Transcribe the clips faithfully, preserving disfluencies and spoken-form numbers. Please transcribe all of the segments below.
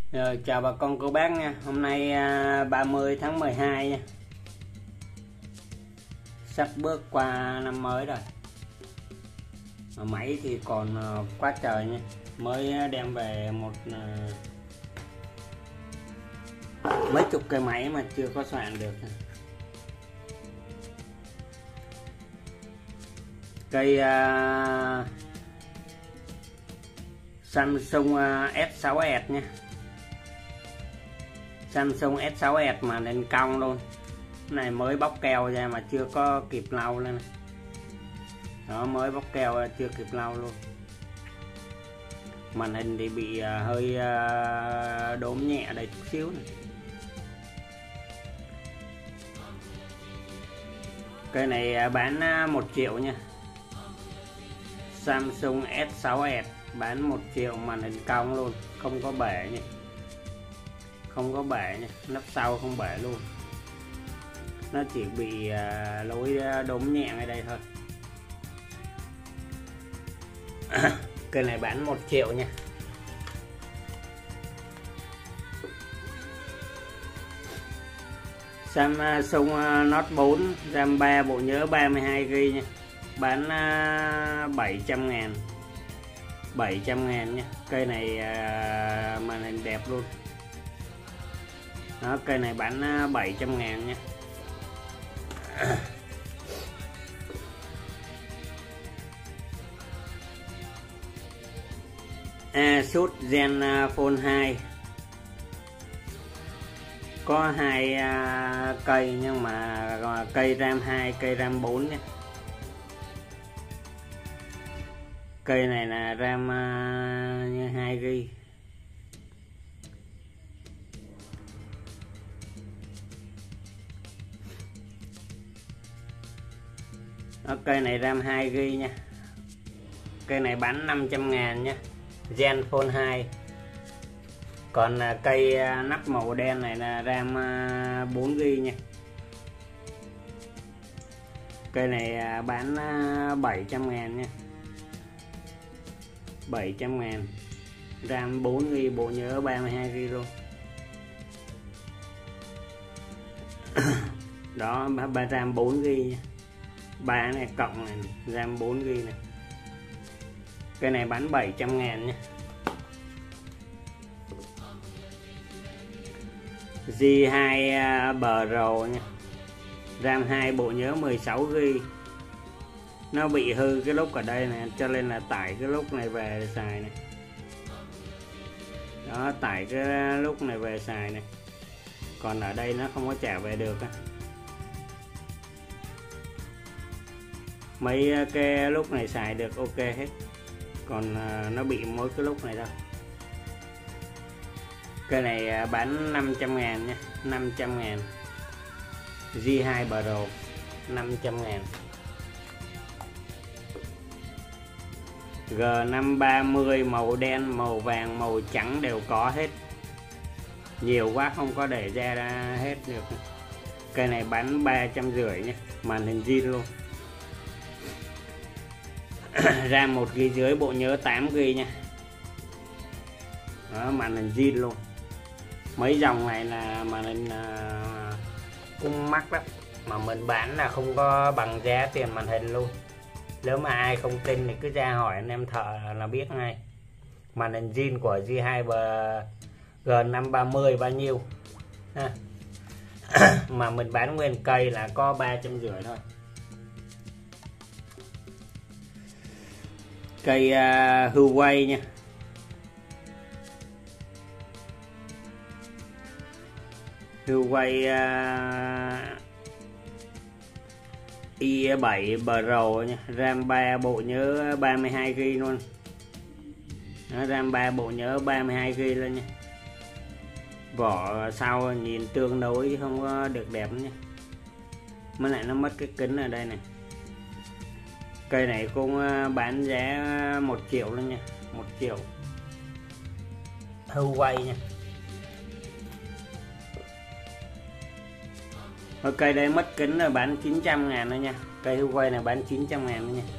Rồi, chào bà con cô bác nha. Hôm nay à, ba mươi tháng mười hai nha. Sắp bước qua năm mới rồi. Mà máy thì còn à, quá trời nha. Mới đem về một à, mấy chục cây máy mà chưa có soạn được. Cây à, Samsung à, S sáu Edge nha. Samsung S sáu Edge mà lên cong luôn. Cái này mới bóc keo ra mà chưa có kịp lau lên. Đó, mới bóc keo ra chưa kịp lau luôn. Màn hình thì bị uh, hơi uh, đốm nhẹ đây chút xíu này. Cây này uh, bán uh, một triệu nha. Samsung S sáu Edge bán một triệu, màn hình cong luôn, không có bể nha. Không có bể nha, nắp sau không bể luôn. Nó chỉ bị uh, lối đốm nhẹ ở đây thôi. Cây này bán một triệu nha. Samsung Note bốn RAM ba, bộ nhớ ba mươi hai gi ga bai nha. Bán uh, bảy trăm ngàn. bảy trăm ngàn nha. Cây này uh, màn hình đẹp luôn. Đó, cây này bán bảy trăm ngàn nha. Asus Zenfone hai có hai uh, cây, nhưng mà cây RAM hai, cây RAM bốn nha. Cây này là RAM uh, hai gi ga bai. Đó, cây này RAM hai gi ga bai nha. Cây này bán năm trăm ngàn nha. Zenfone hai. Còn cây nắp màu đen này là RAM bốn gi ga bai nha. Cây này bán bảy trăm ngàn nha. bảy trăm ngàn. RAM bốn gi ga bai, bộ nhớ ba mươi hai gi ga bai luôn. Đó, RAM bốn gi ga bai nha. Ba này cộng này, RAM bốn gi ga bai này. Cái này bán bảy trăm ngàn nha. G hai Pro nha. RAM hai, bộ nhớ mười sáu gi ga bai. Nó bị hư cái lúc ở đây này, cho nên là tải cái lúc này về xài này. Đó, tải cái lúc này về xài này. Còn ở đây nó không có trả về được á. Mấy cái lúc này xài được ok hết. Còn nó bị mỗi cái lúc này thôi. Cái này bán năm trăm ngàn nha. năm trăm ngàn. G hai Pro năm trăm ngàn. G năm ba mươi màu đen, màu vàng, màu trắng đều có hết. Nhiều quá không có để ra, ra hết được. Cái này bán ba trăm rưỡi nha. Màn hình zin luôn. RAM một gi ga bai dưới, bộ nhớ tám gi ga bai nha. Đó, màn hình zin luôn. Mấy dòng này là màn hình uh, cũng mắc lắm, mà mình bán là không có bằng giá tiền màn hình luôn. Nếu mà ai không tin thì cứ ra hỏi anh em thợ là biết ngay. Màn hình zin của G hai G năm ba mươi bao nhiêu ha. Mà mình bán nguyên cây là có ba trăm rưỡi thôi. Cây uh, Huawei nha. Huawei uh, i bảy Pro nha. RAM ba, bộ nhớ ba mươi hai gi ga bai luôn. Đó, RAM ba, bộ nhớ ba mươi hai gi ga bai lên nha. Vỏ sau nhìn tương đối không có được đẹp nha. Mới lại nó mất cái kính ở đây này. Cây này cũng bán giá một triệu luôn nha. Một triệu. Huawei nha. Ở cây đây mất kính là bán chín trăm ngàn thôi nha. Cây Huawei này bán chín trăm ngàn thôi nha.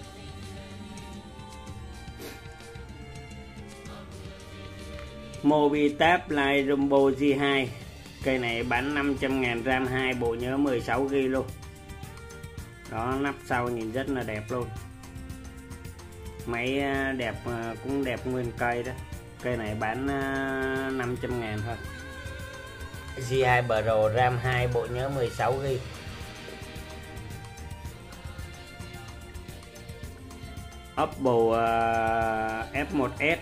Mobitab Lite Jumbo G hai. Cây này bán năm trăm ngàn, RAM hai, bộ nhớ mười sáu gi-ga-bai luôn. Đó, nắp sau nhìn rất là đẹp luôn. Máy đẹp, cũng đẹp nguyên cây đó. Cây này bán năm trăm ngàn thôi. G hai Pro, RAM hai, bộ nhớ mười sáu gi-ga-bai. Oppo uh, F một S,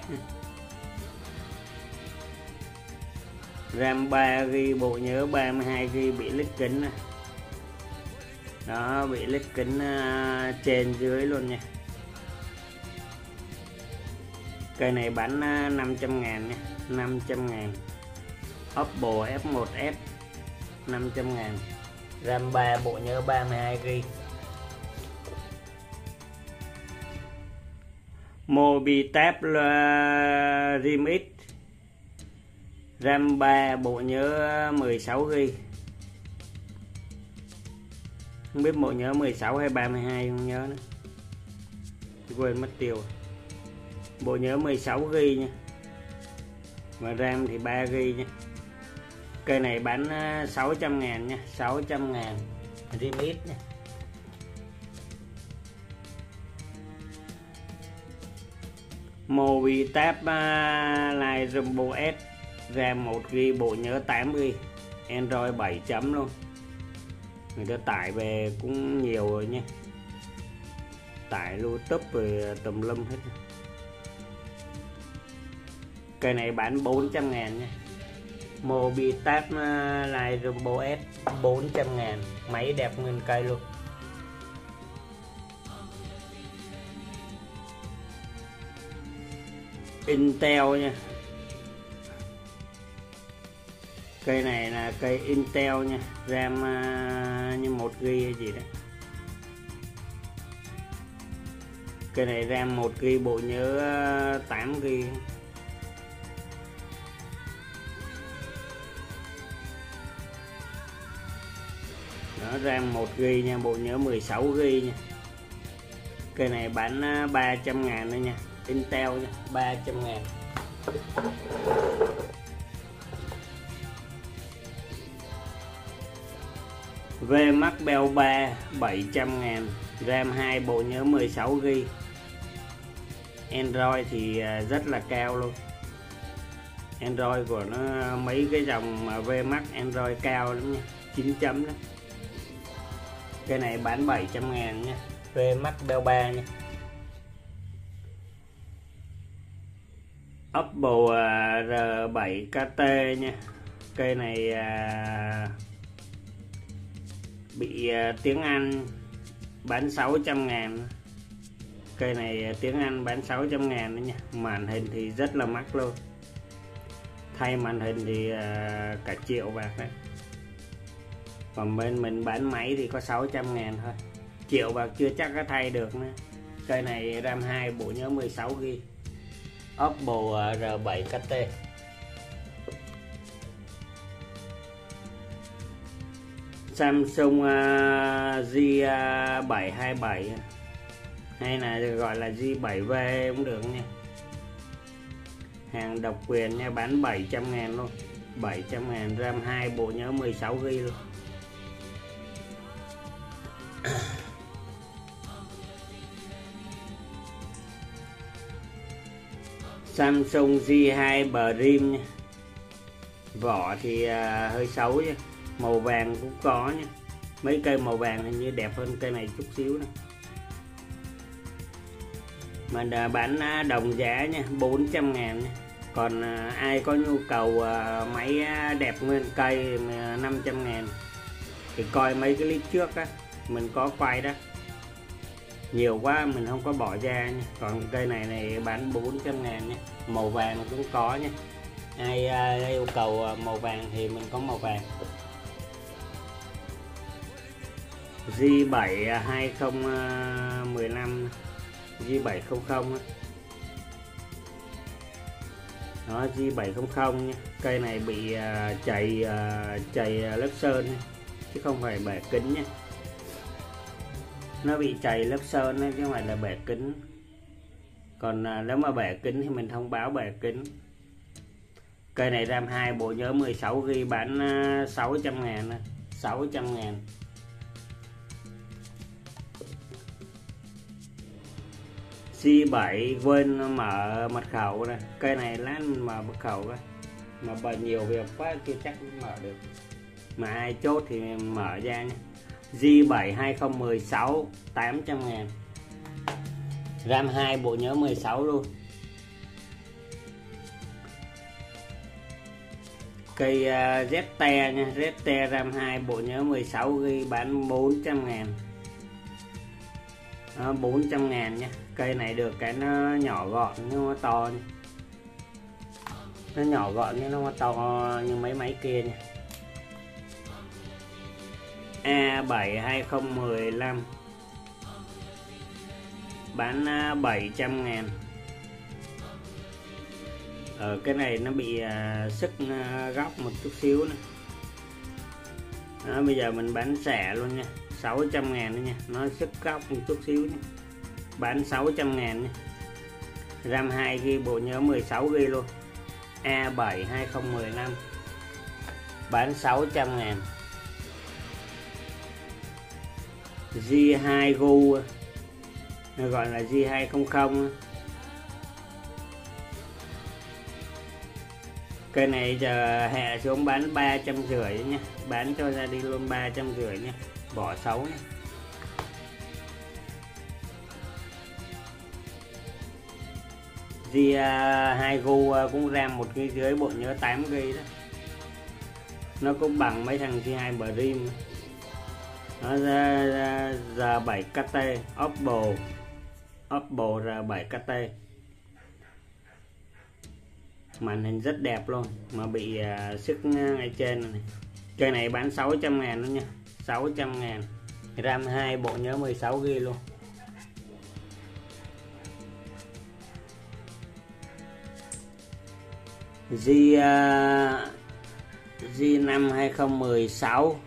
RAM ba gi-ga-bai, bộ nhớ ba mươi hai gi-ga-bai, bị lít kính này. Đó, bị lít kính uh, trên dưới luôn nha. Cây này bán uh, năm trăm ngàn nha, năm trăm ngàn. Oppo F một S năm trăm ngàn, RAM ba, bộ nhớ ba mươi hai gi-ga-bai. Mobitab Remix, RAM ba, bộ nhớ mười sáu gi-ga-bai. Không biết bộ nhớ mười sáu hay ba mươi hai, không nhớ nữa, quên mất tiêu. Bộ nhớ mười sáu gi-ga-bai nha, và RAM thì ba gi-ga-bai nha. Cây này bán sáu trăm ngàn nha, sáu trăm ngàn. Remix nha. Mobitab Lite Jumbo S, RAM một gi-ga-bai, bộ nhớ tám gi-ga-bai, Android bảy chấm luôn. Người ta tải về cũng nhiều rồi nha, tải YouTube rồi tùm lum hết. Cây này bán bốn trăm ngàn nha. Mobitab Lite Jumbo S bốn trăm ngàn, máy đẹp nguyên cây luôn. Intel nha. Cây này là cây Intel nha, RAM uh, như một gi-ga-bai hay gì đấy. Cây này RAM một gi-ga-bai, bộ nhớ uh, tám gi-ga-bai. Đó, RAM một gi-ga-bai nha, bộ nhớ mười sáu gi-ga-bai nha. Cây này bán uh, ba trăm ngàn thôi nha. Intel nha, ba trăm ngàn. VMax Bell ba bảy trăm ngàn, RAM hai, bộ nhớ mười sáu gi-ga-bai. Android thì rất là cao luôn. Android của nó mấy cái dòng mà VMax Android cao lắm nha, chín chấm đó. Cái này bán bảy trăm ngàn nha, VMax Bell ba nha. Oppo R bảy K T nha. Cây này uh, bị uh, tiếng Anh, bán sáu trăm ngàn. Cây này uh, tiếng Anh bán sáu trăm ngàn nữa nha. Màn hình thì rất là mắc luôn. Thay màn hình thì uh, cả triệu bạc đấy. Còn bên mình bán máy thì có sáu trăm ngàn thôi. Triệu bạc chưa chắc có thay được nữa. Cây này RAM hai, bộ nhớ mười sáu gi-ga-bai. Oppo R bảy K T. Samsung G bảy hai bảy hay là gọi là G bảy V cũng được nha. Hàng độc quyền nha, bán bảy trăm ngàn luôn. bảy trăm ngàn, RAM hai, bộ nhớ mười sáu gi-ga-bai luôn. Samsung G hai Prime nha. Vỏ thì uh, hơi xấu nha, màu vàng cũng có nha. Mấy cây màu vàng hình như đẹp hơn cây này chút xíu nữa. Mình uh, bán uh, đồng giá nha, bốn trăm ngàn nha. Còn uh, ai có nhu cầu uh, máy uh, đẹp nguyên cây uh, năm trăm ngàn thì coi mấy cái clip trước á, mình có quay đó. Nhiều quá mình không có bỏ ra nha. Còn cây này này bán bốn trăm ngàn nha. Màu vàng cũng có nha. Ai uh, yêu cầu màu vàng thì mình có màu vàng. G bảy hai không một năm, G bảy không không đó. Đó, G bảy không không nha. Cây này bị uh, chày uh, chày lớp sơn nha, chứ không phải bể kính nha. Nó bị chày lớp sơn ấy, chứ không phải là bể kính. Còn uh, nếu mà bể kính thì mình thông báo bể kính. Cây này RAM hai bộ nhớ mười sáu gi-ga-bai bán sáu trăm ngàn, sáu trăm ngàn. G bảy quên mở mật khẩu này. Cây này lát mở mật khẩu coi. Mà bởi nhiều việc quá chưa chắc mở được. Mà ai chốt thì mở ra nhé. G bảy hai không một sáu tám trăm ngàn. RAM hai bộ nhớ mười sáu luôn. Cây uh, Z T E nha, Z T E RAM hai bộ nhớ mười sáu gi-ga-bai bán bốn trăm ngàn. Đó, bốn trăm ngàn nha. Cây này được cái nó nhỏ gọn nhưng nó to nha. Nó nhỏ gọn nhưng nó to như mấy máy kia nha. A bảy hai không một lăm bán bảy trăm ngàn. Ở cái này nó bị uh, sức uh, góc một chút xíu nữa. Đó, bây giờ mình bán rẻ luôn nha, sáu trăm ngàn nữa nha. Nó sức góc một chút xíu nha. Bán sáu trăm ngàn nha. RAM hai gi-ga-bai bộ nhớ mười sáu gi-ga-bai luôn. A bảy hai không một lăm bán sáu trăm ngàn. G hai Gu gọi là G hai không không. Cây này giờ hạ xuống bán ba trăm rưỡi nhé. Bán cho ra đi luôn ba trăm rưỡi nhé. Bỏ xấu nhé. G hai Gu cũng RAM một gi-ga-bai dưới bộ nhớ tám gi-ga-bai đó. Nó cũng bằng mấy thằng G hai Prime. Nó ra, ra R bảy K T Oppo Oppo R bảy K T. Màn hình rất đẹp luôn mà bị uh, sức ngay trên này. Cây này bán sáu trăm ngàn luôn nha, sáu trăm ngàn. RAM hai bộ nhớ mười sáu gi-ga-bai luôn. G uh, G năm hai không một sáu.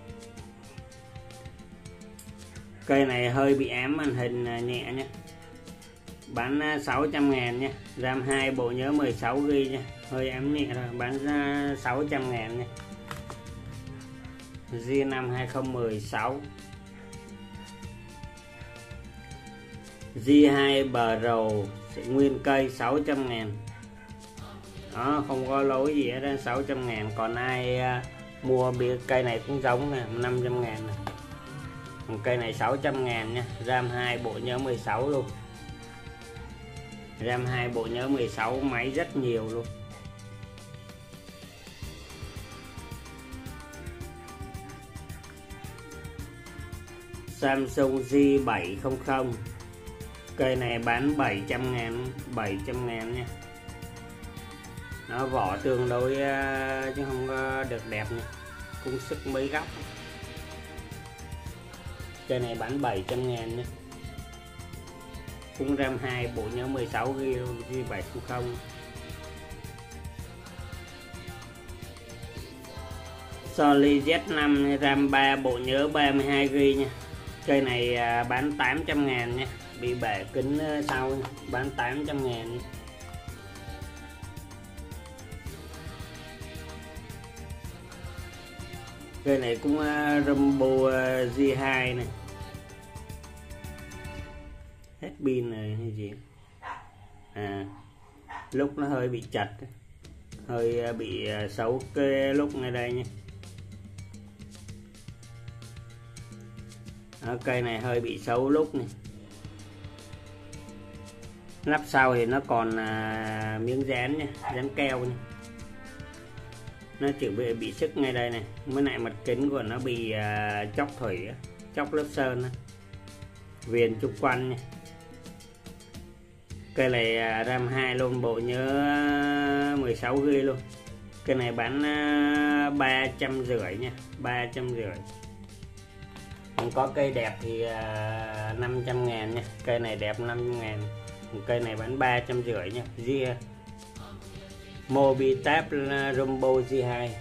Cây này hơi bị ám màn hình nhẹ nhé. Bán sáu trăm ngàn nha. RAM hai bộ nhớ mười sáu gi-ga-bai nha. Hơi ám nhẹ rồi, bán ra sáu trăm ngàn nha. G năm hai không một sáu. G hai Pro nguyên cây sáu trăm ngàn. Đó, không có lỗi gì hết, sáu trăm ngàn. Còn ai uh, mua bia cây này cũng giống nè, năm trăm ngàn nè. Cây này sáu trăm ngàn nha. RAM hai bộ nhớ mười sáu luôn. RAM hai bộ nhớ mười sáu, máy rất nhiều luôn. Samsung G bảy không không. Cây này bán bảy trăm ngàn, bảy trăm ngàn nha. Nó vỏ tương đối chứ không có được đẹp nha. Cũng sức mấy góc. Cây này bán bảy trăm ngàn nha. Cũng RAM hai bộ nhớ mười sáu gi-ga-bai G bảy không không. Sony Z năm RAM ba bộ nhớ ba mươi hai gi-ga-bai nha. Cây này bán tám trăm ngàn nha. Bị bể kính sau nha. Bán tám trăm ngàn nha. Cây này cũng Rumble G hai này. Hết pin này hay gì. À, lúc nó hơi bị chặt, hơi bị xấu cái lúc ngay đây nha. Đó, cây này hơi bị xấu lúc này. Nắp sau thì nó còn à, miếng dán nha, dán keo nha. Nó chỉ bị bị sức ngay đây này. Mới lại mặt kính của nó bị à, chóc thủy, chóc lớp sơn đó. Viền chung quanh nha. Cây này à, RAM hai luôn, bộ nhớ mười sáu gi-ga-bai luôn. Cây này bán à, ba trăm rưỡi nha, ba trăm rưỡi. Còn có cây đẹp thì à, năm trăm ngàn nha. Cây này đẹp năm trăm ngàn. Cây này bán ba trăm rưỡi nha. Ria Mobitab Rumble G hai.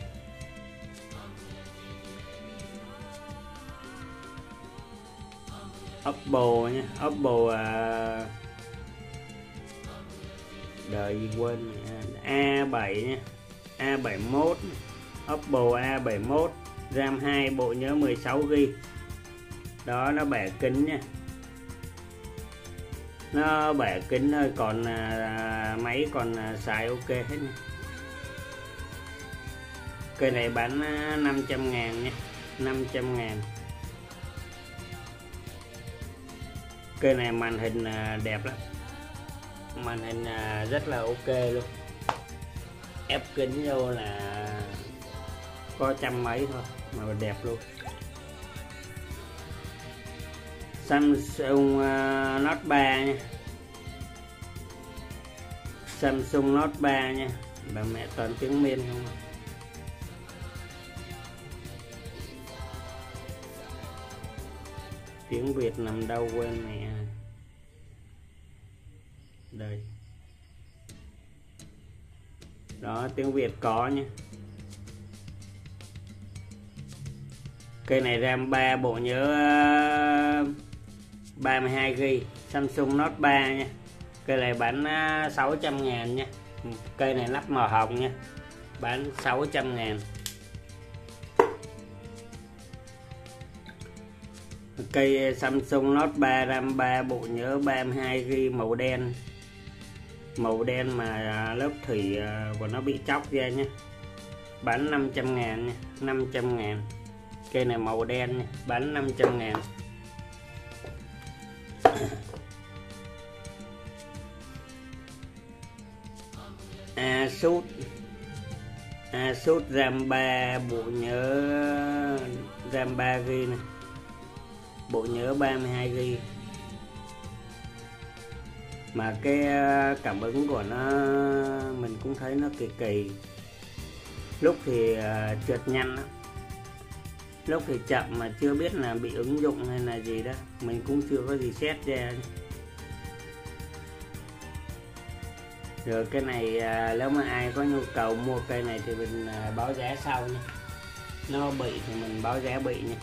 Oppo nha, Oppo uh, đời gì quên, A bảy nha. A bảy mốt, Oppo A bảy mốt, RAM hai, bộ nhớ mười sáu gi ga bai. Đó, nó bẻ kính nha, nó bẻ kính thôi, còn à, máy còn à, xài ok hết nha. Cây này bán năm trăm ngàn nha, năm trăm ngàn. Cây này màn hình à, đẹp lắm, màn hình à, rất là ok luôn, ép kính vô là có trăm mấy thôi mà đẹp luôn. Samsung uh, Note ba nha, Samsung Note ba nha. Bà mẹ toàn tiếng Miên không. Tiếng Việt nằm đâu quên mẹ. Đây. Đó, tiếng Việt có nha. Cây này RAM ba, bộ nhớ ba mươi hai gi ga bai, Samsung Note ba nha. Cây này bán sáu trăm ngàn nha. Cây này lắp màu hồng nha, bán sáu trăm ngàn. Cây Samsung Note ba, RAM ba, bộ nhớ ba mươi hai gi ga bai, màu đen. Màu đen mà lớp thủy của nó bị chóc ra nha. Bán năm trăm ngàn nha, năm trăm ngàn. Cây này màu đen nha, bán năm trăm ngàn. Asus Asus RAM ba, bộ nhớ RAM ba gi ga bai này, bộ nhớ ba mươi hai gi ga bai. Mà cái cảm ứng của nó mình cũng thấy nó kỳ kỳ, lúc thì trượt nhanh đó, lúc thì chậm mà chưa biết là bị ứng dụng hay là gì đó, mình cũng chưa có gì xét ra. Rồi cái này nếu mà ai có nhu cầu mua cây này thì mình báo giá sau nha, nó bị thì mình báo giá bị nha.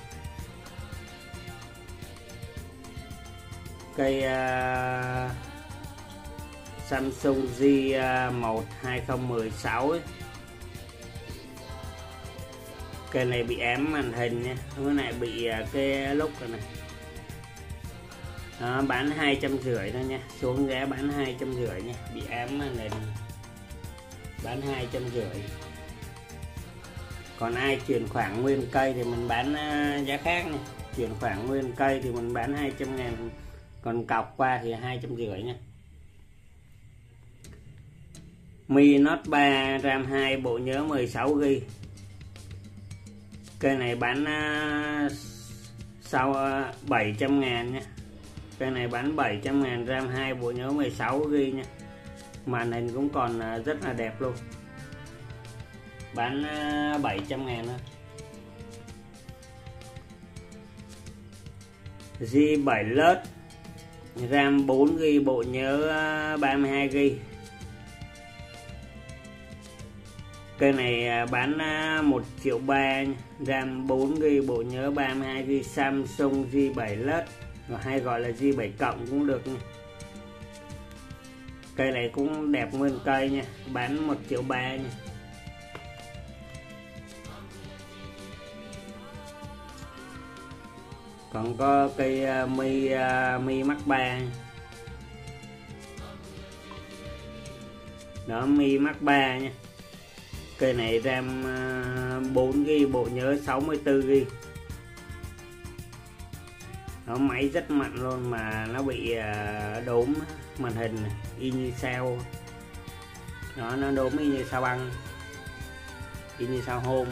Cây uh, Samsung G một hai không một sáu ấy. Cây này bị ém màn hình nha, cái này bị cái lúc rồi này. Đó, bán hai trăm rưỡi thôi nha, xuống giá bán hai trăm rưỡi nha, bị ém màn hình bán hai trăm rưỡi. Còn ai chuyển khoản nguyên cây thì mình bán giá khác nha, chuyển khoản nguyên cây thì mình bán hai trăm ngàn, còn cọc qua thì hai trăm rưỡi nha. Mi Note ba, RAM hai, bộ nhớ mười sáu gi ga bai. Cây này bán sau bảy trăm ngàn nha. Cây này bán bảy trăm ngàn, RAM hai, bộ nhớ mười sáu gi ga bai nha. Màn hình cũng còn rất là đẹp luôn. Bán bảy trăm ngàn thôi. G bảy Plus, RAM bốn gi ga bai, bộ nhớ ba mươi hai gi ga bai. Cây này bán một triệu ba, RAM bốn gi ga bai, bộ nhớ ba mươi hai gi ga bai, Samsung G bảy Plus, hay gọi là G bảy cộng cũng được nha. Cây này cũng đẹp nguyên cây nha, bán một triệu ba nha. Còn có cây Mi Mi Max ba. Đó, Mi Max ba nha. Cây này RAM bốn gi ga bai, bộ nhớ sáu mươi tư gi ga bai. Nó máy rất mạnh luôn mà nó bị đốm màn hình y như sao. Đó, nó đốm y như sao băng, y như sao hôm.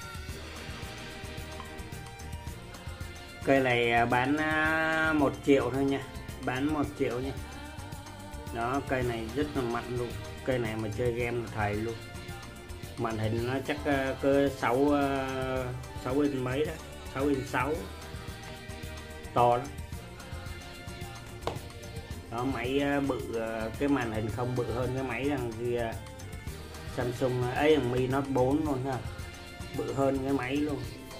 Cây này bán một triệu thôi nha, bán một triệu nha. Đó, cây này rất là mạnh luôn, cây này mà chơi game là thầy luôn. Màn hình nó chắc cơ sáu sáu inch mấy đó, sáu inch sáu, to lắm. Đó, máy bự, cái màn hình không bự hơn cái máy thằng kia Samsung ấy, thằng Mi Note bốn luôn ha, bự hơn cái máy luôn.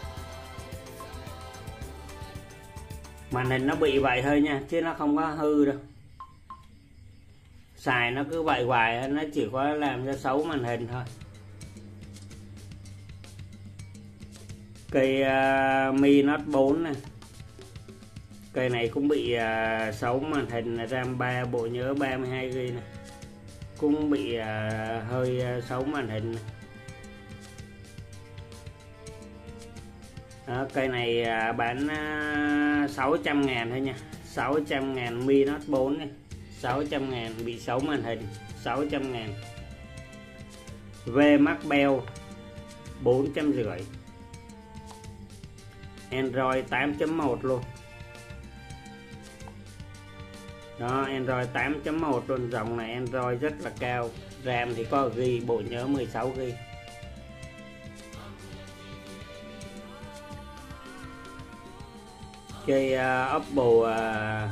Màn hình nó bị vậy thôi nha, chứ nó không có hư đâu. Xài nó cứ vậy hoài, nó chỉ có làm cho xấu màn hình thôi. Cây uh, Mi Note bốn này, cây này cũng bị uh, xấu màn hình, RAM ba, bộ nhớ ba mươi hai gi ga bai này, cũng bị uh, hơi uh, xấu màn hình này. Đó, cây này uh, bán uh, sáu trăm ngàn thôi nha, sáu trăm ngàn Mi Note bốn này, sáu trăm ngàn, bị xấu màn hình, sáu trăm ngàn. VMax Bell bốn trăm rưỡi, Android tám chấm một luôn. Đó, Android tám chấm một luôn, dòng này Android rất là cao, RAM thì có ghi, bộ nhớ mười sáu gi ga bai. Cây uh, Oppo uh,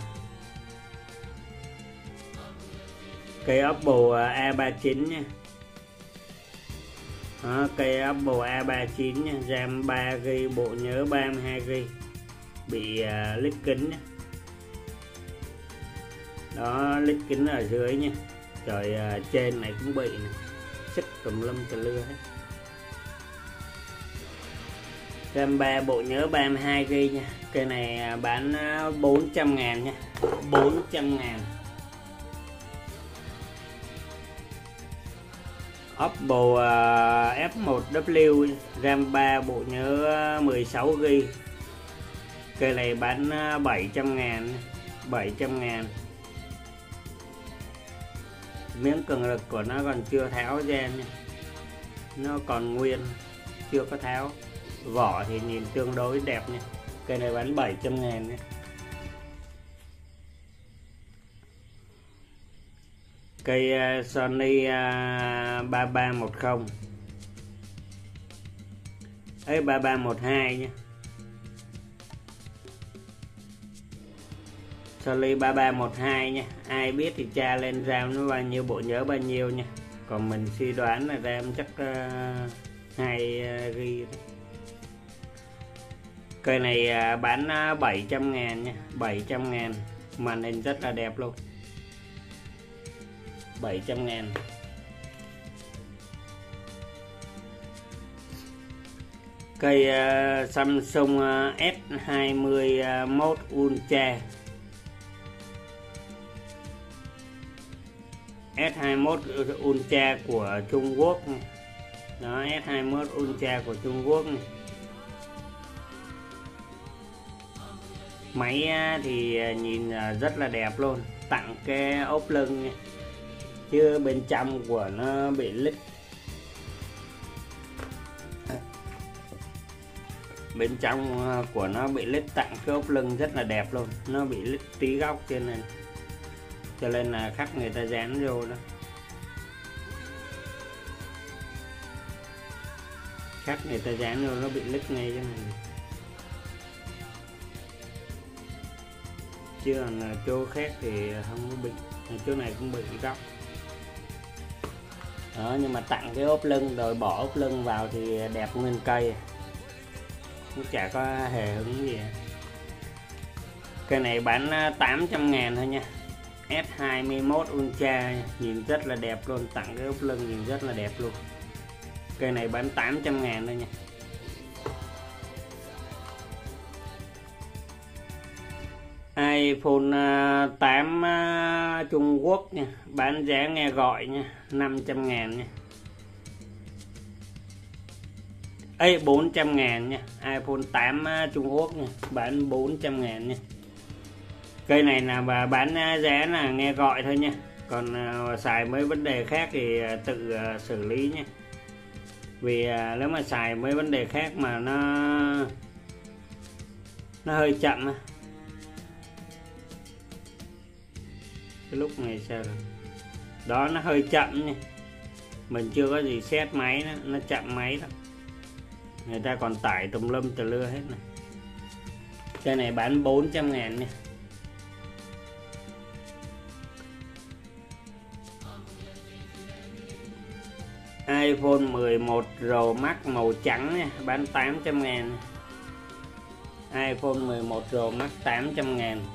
cây Oppo uh, A ba mươi chín nha. Đó, cây Oppo A ba mươi chín nha, RAM ba gi ga bai, bộ nhớ ba mươi hai gi ga bai, bị uh, lít kính nha. Đó, lít kính ở dưới nha. Rồi uh, trên này cũng bị này, xích tùm lum tùm lưa hết. RAM ba, bộ nhớ ba mươi hai gi ga bai nha. Cây này bán bốn trăm ngàn nha, bốn trăm ngàn. Oppo uh, F một W, RAM ba, bộ nhớ mười sáu gi ga bai. Cây này bán bảy trăm ngàn, bảy trăm ngàn. Miếng cường lực của nó còn chưa tháo ra nha, nó còn nguyên, chưa có tháo. Vỏ thì nhìn tương đối đẹp nha. Cây này bán bảy trăm ngàn nha. Cây uh, Sony uh, ba ba một không ấy, ba ba một hai nha. Sony ba ba một hai nha. Ai biết thì tra lên RAM nó bao nhiêu, bộ nhớ bao nhiêu nha. Còn mình suy đoán là RAM chắc uh, hai gi ga bai. Cây này uh, bán uh, bảy trăm ngàn nha, bảy trăm ngàn. Màn hình rất là đẹp luôn, bảy trăm ngàn. Cây uh, Samsung uh, S hai mươi mốt Ultra, S hai mươi mốt Ultra của Trung Quốc này. Đó, S hai mươi mốt Ultra của Trung Quốc này. Máy thì nhìn rất là đẹp luôn, tặng cái ốp lưng nha, chứ bên trong của nó bị lít. Bên trong của nó bị lít, tặng cái ốp lưng rất là đẹp luôn, nó bị lít tí góc trên này, cho nên là khách người ta dán vô đó. Khách người ta dán vô nó bị lít ngay cái này. Chứ còn chỗ khác thì không có bị, chỗ này cũng bị góc. Đó, nhưng mà tặng cái ốp lưng rồi bỏ ốp lưng vào thì đẹp nguyên cây, cũng chả có hề hứng gì. Cây này bán tám trăm ngàn thôi nha, S hai mươi mốt Ultra, nhìn rất là đẹp luôn, tặng cái ốp lưng nhìn rất là đẹp luôn. Cây này bán tám trăm ngàn thôi nha. iPhone tám Trung Quốc nha, bán giá nghe gọi nha, năm trăm ngàn nha. Ê, bốn trăm ngàn nha, iPhone tám Trung Quốc nha, bán bốn trăm ngàn nha. Cây này là bà bán giá là nghe gọi thôi nha, còn xài mấy vấn đề khác thì tự xử lý nha. Vì nếu mà xài mấy vấn đề khác mà nó nó hơi chậm á. Cái lúc này sao rồi? Đó, nó hơi chậm nha, mình chưa có gì xét máy đó, nó chậm máy đó, người ta còn tải tùm lum tùm lưa hết này. Cái này bán bốn trăm ngàn nha. iPhone mười một Pro Max màu trắng nha, bán tám trăm ngàn. iPhone mười một Pro Max tám trăm ngàn.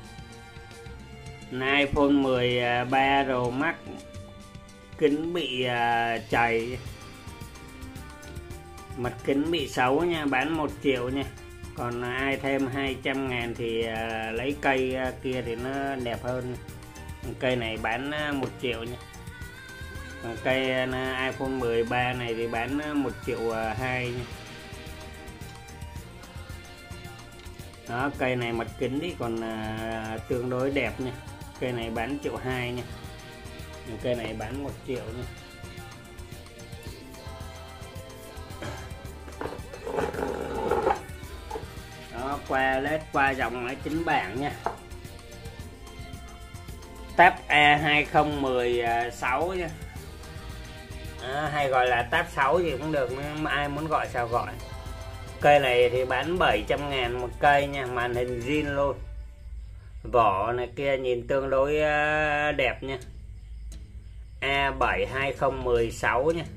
iPhone mười ba Pro Max kính bị uh, chày, Mặt kính bị xấu nha, bán một triệu nha. Còn ai thêm hai trăm ngàn thì uh, lấy cây uh, kia thì nó đẹp hơn. Cây này bán uh, một triệu nha. Còn cây uh, iPhone mười ba này thì bán uh, một triệu hai nha. Đó, cây này mặt kính thì còn uh, tương đối đẹp nha. Cây này bán triệu hai nha. Cây này bán một triệu nha. Đó, qua lết qua dòng máy tính bảng nha. Tab A hai không một sáu nha. À, hay gọi là tab sáu gì cũng được, ai muốn gọi sao gọi. Cây này thì bán bảy trăm ngàn một cây nha, màn hình zin luôn. Vỏ này kia nhìn tương đối đẹp nha. A bảy hai không một sáu nha.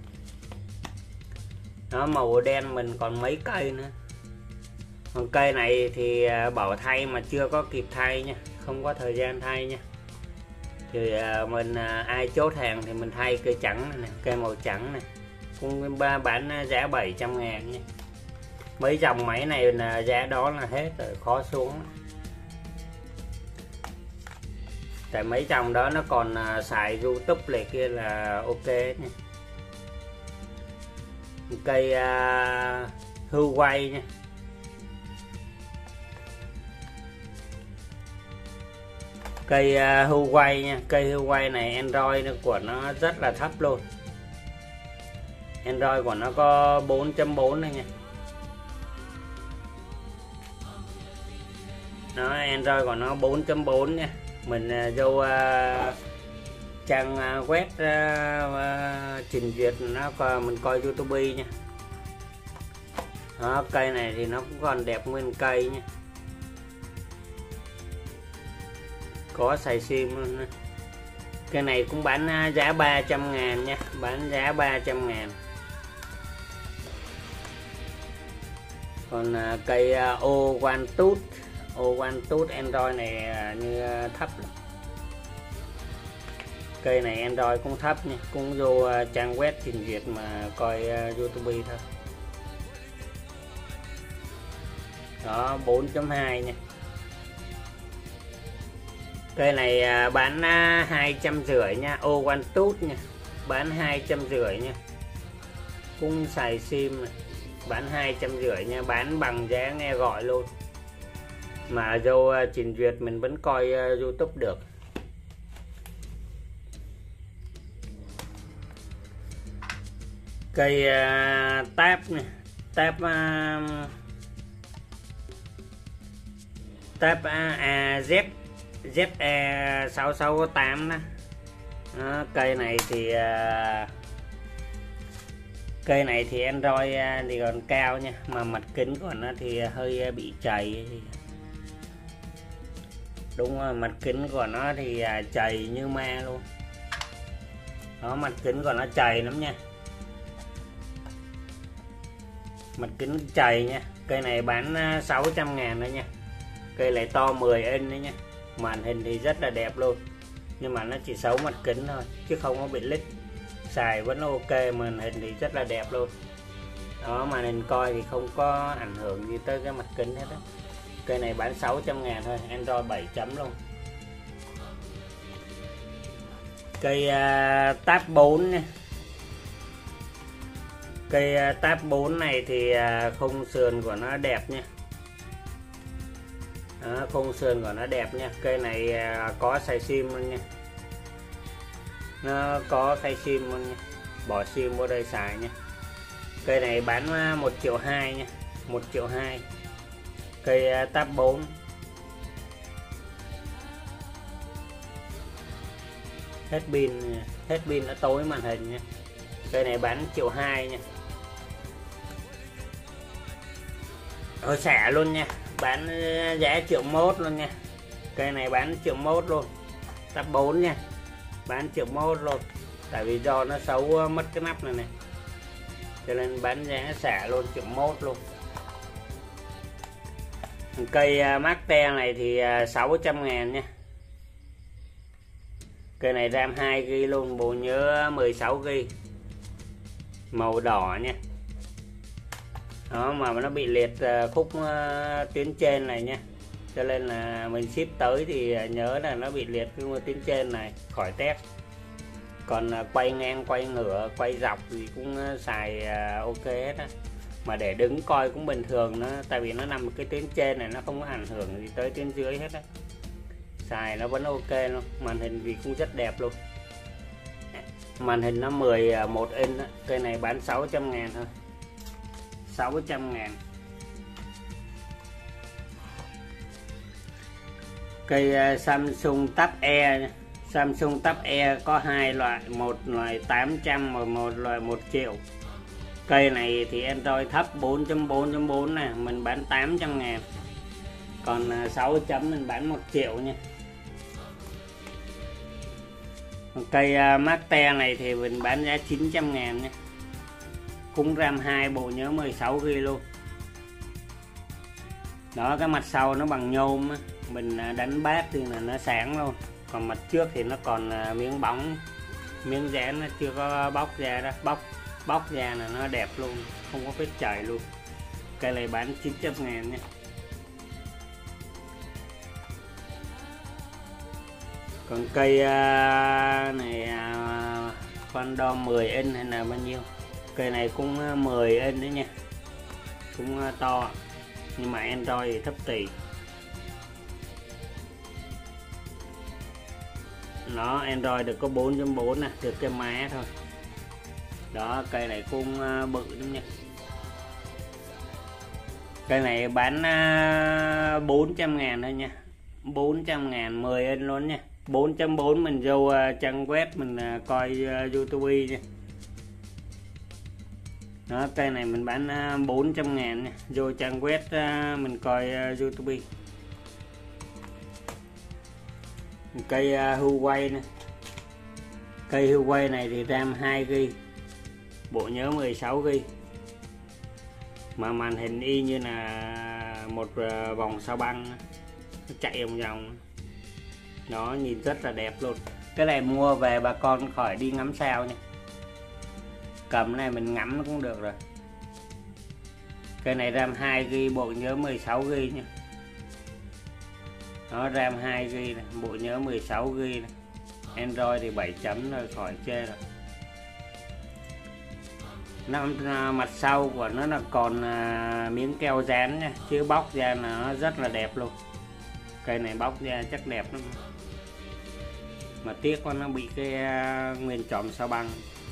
Nó màu đen mình còn mấy cây nữa. Còn cây này thì bảo thay mà chưa có kịp thay nha, không có thời gian thay nha. Thì mình ai chốt hàng thì mình thay cây trắng này, cây màu trắng này. Cũng bán giá bảy trăm ngàn nha. Mấy dòng máy này là giá đó là hết rồi, khó xuống. Tại mấy dòng đó nó còn xài YouTube này kia là ok nha. Cây uh, Huawei nha. Cây uh, Huawei nha. Cây Huawei này Android của nó rất là thấp luôn. Android của nó có bốn chấm bốn này nha. Nó Android của nó bốn chấm bốn nha. Mình uh, vô uh, trang uh, web uh, uh, trình duyệt nó coi, mình coi YouTube nha. Đó, cây này thì nó cũng còn đẹp nguyên cây nha. Có xài sim luôn nha. Cây này cũng bán uh, giá ba trăm ngàn nha, bán giá ba trăm ngàn. Còn uh, cây uh, O One Tooth O One Tooth Android này uh, như uh, thấp lắm. Cây này Android cũng thấp nha, cũng vô uh, trang web trình duyệt mà coi uh, YouTube thôi. Đó, bốn chấm hai nha. Cây này uh, bán uh, hai trăm rưỡi nha, O One Tooth nha, bán hai trăm rưỡi nha. Cũng xài sim này, bán hai trăm rưỡi nha, bán bằng giá nghe gọi luôn. Mà vô uh, trình duyệt mình vẫn coi uh, YouTube được. Cây uh, tab này, tab uh, tab uh, Z Z E sáu sáu tám đó. Đó, cây này thì uh, cây này thì Android uh, thì còn cao nha, mà mặt kính của nó thì hơi uh, bị chày. Đúng rồi, mặt kính của nó thì uh, chày như ma luôn. Đó, mặt kính của nó chày lắm nha. Mặt kính chày nha. Cây này bán sáu trăm ngàn nữa nha. Cây này to mười inch đấy nha. Màn hình thì rất là đẹp luôn. Nhưng mà nó chỉ xấu mặt kính thôi, chứ không có bị lít. Xài vẫn ok, màn hình thì rất là đẹp luôn. Đó, màn hình coi thì không có ảnh hưởng gì tới cái mặt kính hết đó. Cây này bán sáu trăm ngàn thôi, Android bảy chấm luôn. Cây uh, tab bốn nha. Cây uh, tab bốn này thì uh, khung sườn của nó đẹp nha. Đó, khung sườn của nó đẹp nha. Cây này uh, có xài sim luôn nha. Nó có xài sim luôn nha. Bỏ sim vô đây xài nha. Cây này bán uh, một triệu hai nha. một triệu hai. Cây uh, tab bốn. Hết pin, hết pin nó tối màn hình nha. Cây này bán triệu hai nha. Ở xả luôn nha, bán giá triệu mốt luôn nha. Cây này bán triệu mốt luôn. Tab bốn nha, bán triệu mốt luôn. Tại vì do nó xấu mất cái nắp này này, cho nên bán giá xả luôn, triệu mốt luôn. Cây Mate này thì sáu trăm ngàn nha. Cây này RAM hai gi ga bai luôn, bộ nhớ mười sáu gi ga bai. Màu đỏ nha. đó, mà nó bị liệt khúc tuyến trên này nha, cho nên là mình ship tới thì nhớ là nó bị liệt cái tuyến trên này khỏi test. Còn quay ngang, quay ngửa, quay dọc thì cũng xài ok hết á. Mà để đứng coi cũng bình thường, nó tại vì nó nằm cái tuyến trên này, nó không có ảnh hưởng gì tới tuyến dưới hết á. Xài nó vẫn ok luôn. Màn hình thì cũng rất đẹp luôn. Màn hình nó mười một inch á. Cây này bán sáu trăm ngàn thôi, sáu trăm ngàn. Cây Samsung Tab E. Samsung Tab E có hai loại, một loại tám trăm và một loại một triệu. Cây này thì Android thấp bốn chấm bốn chấm bốn nè, mình bán tám trăm ngàn. Còn sáu chấm mình bán một triệu nha. Cây Mate này thì mình bán giá chín trăm ngàn nha. Cũng RAM hai, bộ nhớ mười sáu gi ga bai luôn. Đó, cái mặt sau nó bằng nhôm á, mình đánh bát thì là nó sáng luôn. Còn mặt trước thì nó còn miếng bóng, miếng dán nó chưa có bóc ra đó, bóc bóc ra là nó đẹp luôn, không có vết chảy luôn. Cây này bán chín trăm ngàn nha. Còn cây này con đo mười inch hay là bao nhiêu, cây này cũng mười inch đấy nha, cũng to, nhưng mà Android thì thấp tỷ. Nó Android được có bốn chấm bốn nè, được cái má thôi. Đó, cây này cũng bự lắm nha. Cây này bán bốn trăm ngàn thôi nha, bốn trăm ngàn, mười inch luôn nha. Bốn chấm bốn mình vô trang web mình coi YouTube nha. Đó, cây này mình bán bốn trăm ngàn nha, vô trang web mình coi YouTube. Cây Huawei nè. Cây Huawei này thì RAM hai gi ga bai, bộ nhớ mười sáu gi ga bai. Mà màn hình y như là một vòng sao băng, nó chạy vòng vòng. Nó nhìn rất là đẹp luôn. Cái này mua về bà con khỏi đi ngắm sao nha, cầm này mình ngắm nó cũng được rồi. Cái này RAM hai gi ga bai, bộ nhớ mười sáu gi ga bai nha. Nó RAM hai gi ga bai này, bộ nhớ mười sáu gi ga bai này. Android thì bảy chấm rồi, khỏi chê rồi. Nó, mặt sau của nó là còn à, miếng keo dán nha, chứ bóc ra là nó rất là đẹp luôn. Cây này bóc ra chắc đẹp lắm, mà tiếc quá nó bị cái à, nguyên chòm sao băng.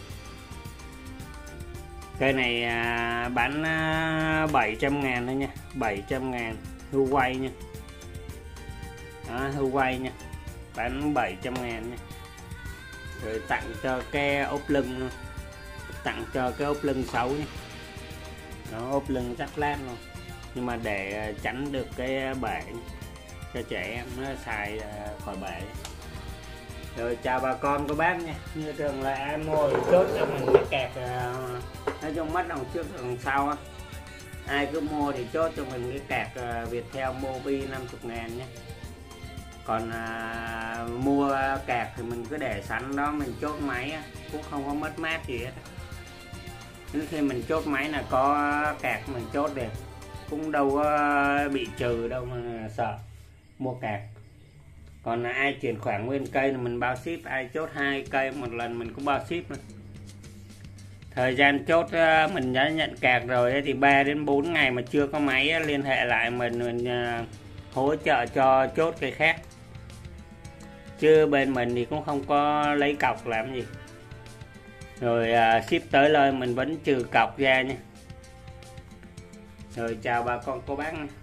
Cây này à, bán à, bảy trăm ngàn thôi nha, bảy trăm ngàn. Huawei nha. Đó, Huawei nha, bán bảy trăm ngàn nha. Rồi tặng cho cái ốp lưng, tặng cho cái ốp lưng xấu nha. Nó ốp lưng chắc lát luôn, nhưng mà để tránh được cái bể cho trẻ em nó xài khỏi bể. Rồi chào bà con cô bác nha. Như thường là ai mua thì chốt cho mình cái kẹt, nói chung mất đồng trước đằng sau á. Ai cứ mua thì chốt cho mình cái kẹt Viettel Mobi năm mươi ngàn nhé. Còn à, mua kẹt thì mình cứ để sẵn đó, mình chốt máy á, cũng không có mất mát gì hết. Đến khi mình chốt máy là có kẹt mình chốt được, cũng đâu có bị trừ đâu mà sợ mua kẹt. Còn ai chuyển khoản nguyên cây là mình bao ship, ai chốt hai cây một lần mình cũng bao ship nữa. Thời gian chốt mình đã nhận kẹt rồi thì ba đến bốn ngày mà chưa có máy liên hệ lại mình, mình hỗ trợ cho chốt cây khác. Chứ bên mình thì cũng không có lấy cọc làm gì. Rồi ship tới nơi mình vẫn trừ cọc ra nha. Rồi chào bà con cô bác nha.